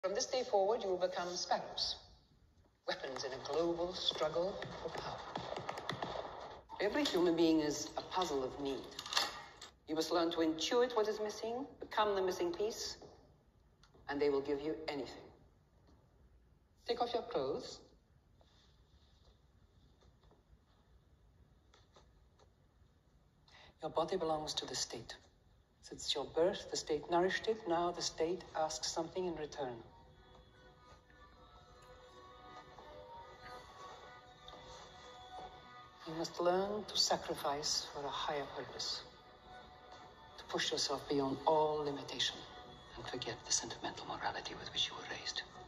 From this day forward, you will become sparrows, weapons in a global struggle for power. Every human being is a puzzle of need. You must learn to intuit what is missing, become the missing piece, and they will give you anything. Take off your clothes. Your body belongs to the state. Since your birth, the state nourished it. Now the state asks something in return. You must learn to sacrifice for a higher purpose. To push yourself beyond all limitation and forget the sentimental morality with which you were raised.